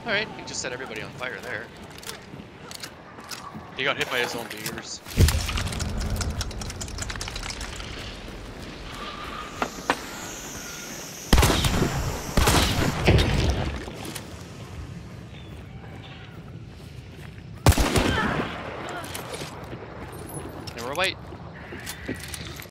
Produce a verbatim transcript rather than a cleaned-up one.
Alright, he just set everybody on fire there. He got hit by his own beavers. And we're white.